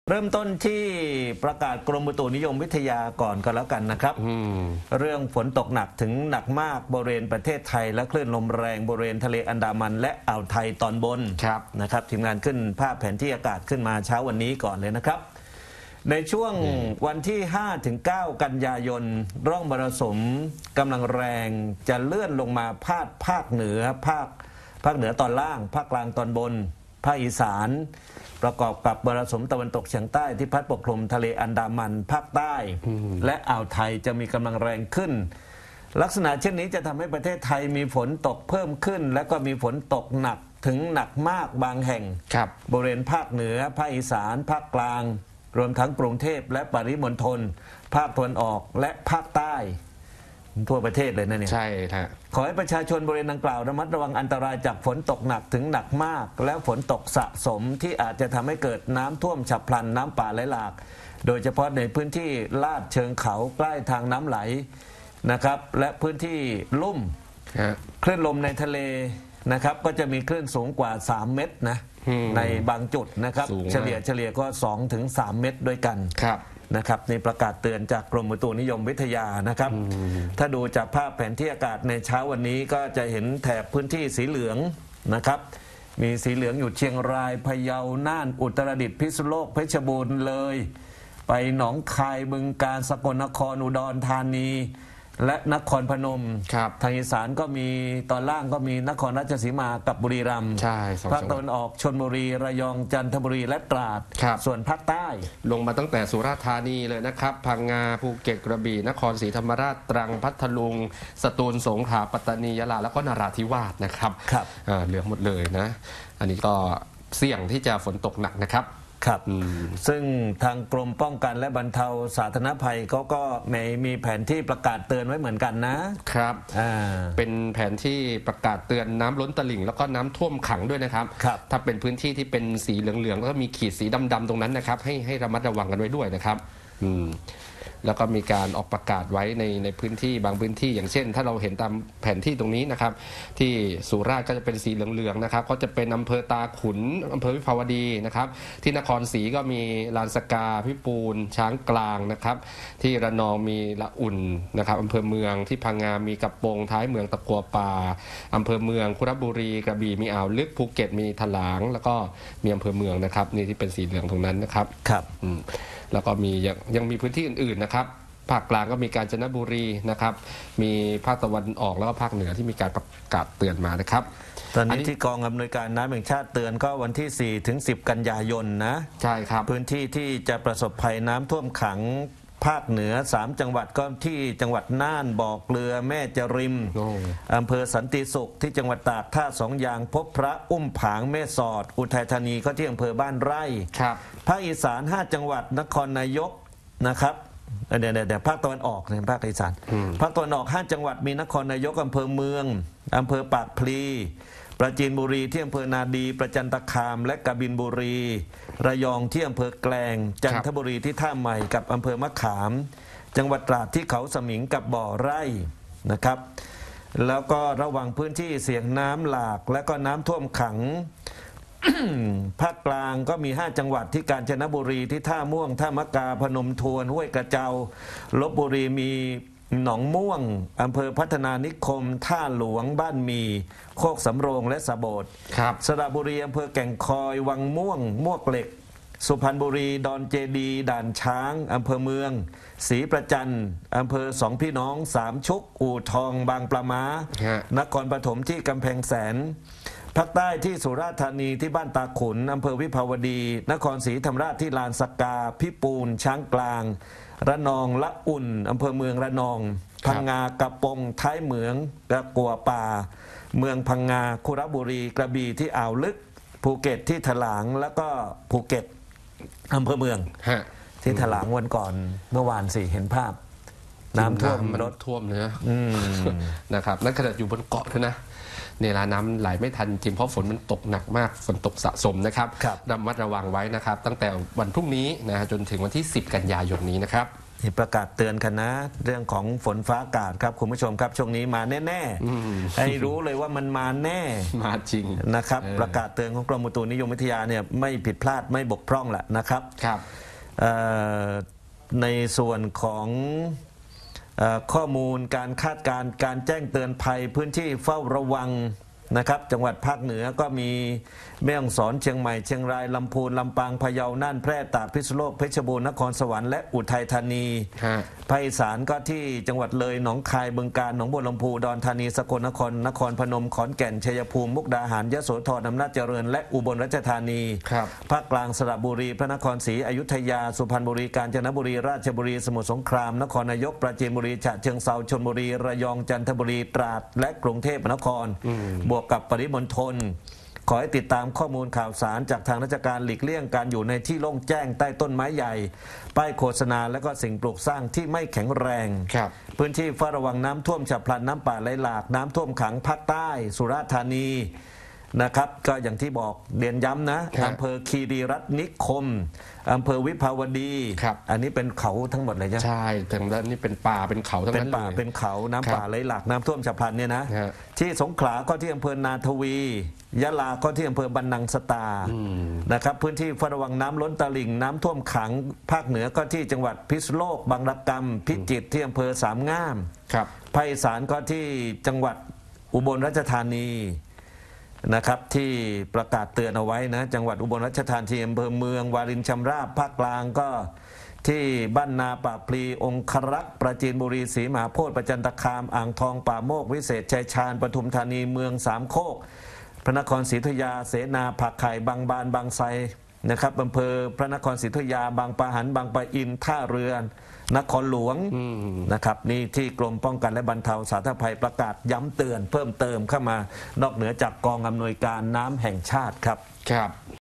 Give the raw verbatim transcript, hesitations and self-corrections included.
เริ่มต้นที่ประกาศกรมอุตุนิยมวิทยาก่อนก็แล้วกันนะครับเรื่องฝนตกหนักถึงหนักมากบริเวณประเทศไทยและคลื่นลมแรงบริเวณทะเลอันดามันและอ่าวไทยตอนบนนะครับทีมงานขึ้นภาพแผนที่อากาศขึ้นมาเช้าวันนี้ก่อนเลยนะครับในช่วงวันที่ ห้าถึงเก้า กันยายนร่องมรสุมกำลังแรงจะเลื่อนลงมาพาดภาคเหนือภาคภาคเหนือตอนล่างภาคกลางตอนบนภาคอีสานประกอบกับมรสุมตะวันตกเฉียงใต้ที่พัดปกคลุมทะเลอันดามันภาคใต้และอ่าวไทยจะมีกำลังแรงขึ้นลักษณะเช่นนี้จะทำให้ประเทศไทยมีฝนตกเพิ่มขึ้นและก็มีฝนตกหนักถึงหนักมากบางแห่งบริเวณภาคเหนือภาคอีสานภาคกลางรวมทั้งกรุงเทพและปริมณฑลภาคตะวันออกและภาคใต้ทั่วประเทศเลยนะเนี่ยใช่ครับขอให้ประชาชนบริเวณดังกล่าวระมัดระวังอันตรายจากฝนตกหนักถึงหนักมากและฝนตกสะสมที่อาจจะทำให้เกิดน้ำท่วมฉับพลันน้ำป่าไหลหลากโดยเฉพาะในพื้นที่ลาดเชิงเขาใกล้ทางน้ำไหลนะครับและพื้นที่ลุ่มคลื่นลมในทะเลนะครับก็จะมีคลื่นสูงกว่าสามเมตรนะในบางจุดนะครับเฉลี่ยเฉลี่ยก็ สองถึงสาม เมตรด้วยกันนะครับในประกาศเตือนจากกรมอุตุนิยมวิทยานะครับถ้าดูจากภาพแผนที่อากาศในเช้าวันนี้ก็จะเห็นแถบพื้นที่สีเหลืองนะครับมีสีเหลืองอยู่เชียงรายพะเยาน่านอุตรดิตถ์พิษณุโลกเพชรบูรณ์เลยไปหนองคายบึงกาฬสกลนครอุดรธานีและนครพนมทางอีสานก็มีตอนล่างก็มีนครราชสีมากับบุรีรัมย์ภาคตะวันออกชลบุรีระยองจันทบุรีและตราดส่วนภาคใต้ลงมาตั้งแต่สุราษฎร์ธานีเลยนะครับพังงาภูเก็ตกระบี่นครศรีธรรมราชตรังพัทลุงสตูลสงขลาปัตตานียะลาแล้วก็นราธิวาสนะครับเหลืองหมดเลยนะอันนี้ก็เสี่ยงที่จะฝนตกหนักนะครับครับซึ่งทางกรมป้องกันและบรรเทาสาธารณภัยเขาก็มีมีแผนที่ประกาศเตือนไว้เหมือนกันนะครับเป็นแผนที่ประกาศเตือนน้ำล้นตลิ่งแล้วก็น้ำท่วมขังด้วยนะครับถ้าเป็นพื้นที่ที่เป็นสีเหลืองๆแล้วก็มีขีดสีดำๆตรงนั้นนะครับให้ให้ระมัดระวังกันไว้ด้วยนะครับอืมแล้วก็มีการออกประกาศไว้ในในพื้นที่บางพื้นที่อย่างเช่นถ้าเราเห็นตามแผนที่ตรงนี้นะครับที่สุราษฎร์ก็จะเป็นสีเหลืองๆนะครับก็จะเป็นอำเภอตาขุนอำเภอวิภาวดีนะครับที่นครศรีก็มีลานสกาพิปูนช้างกลางนะครับที่ระนองมีละอุ่นนะครับอำเภอเมืองที่พังงามีกระโปงท้ายเมืองตะกัวป่าอำเภอเมืองคุระบุรีกระบี่มีอ่าวลึกภูเก็ตมีถลางแล้วก็มีอำเภอเมืองนะครับนี่ที่เป็นสีเหลืองตรงนั้นนะครับครับแล้วก็มียังยังมีพื้นที่อื่นๆนะครับภาคกลางก็มีกาญจนบุรีนะครับมีภาคตะวันออกแล้วก็ภาคเหนือที่มีการประกาศเตือนมานะครับตอนนี้ที่กองอำนวยการน้ำแห่งชาติเตือนก็วันที่ สี่ถึงสิบ กันยายนนะใช่ครับพื้นที่ที่จะประสบภัยน้ำท่วมขังภาคเหนือสามจังหวัดก็ที่จังหวัดน่านบ่อเกลือแม่จริมอำเภอสันติสุขที่จังหวัดตากท่าสองยางพบพระอุ้มผางแม่สอดอุทัยธานีก็ที่อำเภอบ้านไร่ภาคอีสานห้าจังหวัดนครนายกนะครับเดี๋ยวเดี๋ยวภาคตะวันออกในภาคอีสานภาคตะวันออกห้าจังหวัดมีนครนายกอำเภอเมืองอำเภอปากพลีปราจีนบุรีที่อำเภอนาดีประจันตคามและกบินบุรีระยองที่อำเภอแกลงจันทบุรีที่ท่าใหม่กับอำเภอมะขามจังหวัดตราดที่เขาสมิงกับบ่อไร่นะครับแล้วก็ระวังพื้นที่เสี่ยงน้ำหลากและก็น้ำท่วมขัง ภาคกลางก็มีห้าจังหวัดที่กาญจนบุรีที่ท่าม่วงท่ามะกาพนมทวนห้วยกระเจ้าลพบุรีมีหนองม่วงอำเภอพัฒนานิคมท่าหลวงบ้านมีโคกสำโรงและสะโบดสระบุรีอำเภอแก่งคอยวังม่วงมวกเหล็กสุพรรณบุรีดอนเจดีด่านช้างอำเภอเมืองศรีประจันอำเภอสองพี่น้องสามชุกอู่ทองบางปลาม้านครปฐมที่กำแพงแสนภาคใต้ที่สุราษฎร์ธานีที่บ้านตาขุนอำเภอวิภาวดีนครศรีธรรมราชที่ลานสกาพิปูนช้างกลางระนองละอุ่นอำเภอเมืองระนองพังงากระปงท้ายเหมืองตะกัวป่าเมืองพังงาคุระบุรีกระบี่ที่อ่าวลึกภูเก็ตที่ถลางแล้วก็ภูเก็ตอำเภอเมืองที่ถลางวันก่อนเมื่อวานสิเห็นภาพน้ำท่วมรถท่วมเนื้อนะครับนั่นขนาดอยู่บนเกาะนะเนี่ยละน้ำไหลไม่ทันจริงเพราะฝนมันตกหนักมากฝนตกสะสมนะครับระมัดระวังไว้นะครับตั้งแต่วันพรุ่งนี้นะจนถึงวันที่สิบกันยายนนี้นะครับนี่ประกาศเตือนกันนะเรื่องของฝนฟ้าอากาศครับคุณผู้ชมครับช่วงนี้มาแน่ๆให้รู้เลยว่ามันมาแน่มาจริงนะครับประกาศเตือนของกรมอุตุนิยมวิทยาเนี่ยไม่ผิดพลาดไม่บกพร่องแหละนะครับครับในส่วนของเอ่อข้อมูลการคาดการณ์การแจ้งเตือนภัยพื้นที่เฝ้าระวังนะครับจังหวัดภาคเหนือก็มีแม่ฮ่องสอนเชียงใหม่เชียงรายลำพูนลำปางพะเยาน่านแพร่ตากพิษณุโลกเพชรบูรณ์นครสวรรค์และอุทัยธานีภาคอีสานก็ที่จังหวัดเลยหนองคายบึงกาฬหนองบัวลำพูอุดรธานีสกลนครนครพนมขอนแก่นชัยภูมิมุกดาหารยโสธรอำนาจเจริญและอุบลราชธานีภาคกลางสระบุรีพระนครศรีอยุธยาสุพรรณบุรีกาญจนบุรีราชบุรีสมุทรสงครามนครนายกปราจีนบุรีฉะเชิงเทราชลบุรีระยองจันทบุรีตราดและกรุงเทพมหานครบวกกับปริมณฑลขอให้ติดตามข้อมูลข่าวสารจากทางราชการหลีกเลี่ยงการอยู่ในที่โล่งแจ้งใต้ต้นไม้ใหญ่ป้ายโฆษณาและก็สิ่งปลูกสร้างที่ไม่แข็งแรงพื้นที่เฝ้าระวังน้ำท่วมฉับพลันน้ำป่าไหลหลากน้ำท่วมขังภาคใต้สุราษฎร์ธานีนะครับก็อย่างที่บอกเรียนย้ำนะอำเภอคีรีรัตน์นิคมอำเภอวิภาวดีอันนี้เป็นเขาทั้งหมดเลยใช่ไหมใช่ทางด้านนี้เป็นป่าเป็นเขาทั้งนั้นเป็นป่าเป็นเขาน้ำป่าไหลหลากน้ำท่วมฉับพลันเนี่ยนะที่สงขลาก็ที่อำเภอนาทวียะลาก็ที่อำเภอบันนังสตานะครับพื้นที่เฝ้าระวังน้ำล้นตลิ่งน้ำท่วมขังภาคเหนือก็ที่จังหวัดพิษณุโลกบางระกำพิจิตรที่อำเภอสามงามภาคอีสานก็ที่จังหวัดอุบลราชธานีนะครับที่ประกาศเตือนเอาไว้นะจังหวัดอุบลราชธานีอำเภอเมืองวารินชำราบภาคกลางก็ที่บ้านนาป่าพลีองครักษ์ปราจีนบุรีศรีมหาโพธิ์ประจันตคามอ่างทองป่าโมกวิเศษชัยชาญปทุมธานีเมืองสามโคกพระนครศรีอยุธยาเสนาผักไข่บางบานบางไทรนะครับอำเภอพระนครศรีอยุธยาบางปะหันบางปะอินท่าเรือนครหลวงนะครับนี่ที่กรมป้องกันและบรรเทาสาธารณภัยประกาศย้ำเตือนเพิ่มเติมเข้ามานอกเหนือจากกองอำนวยการน้ำแห่งชาติครับครับ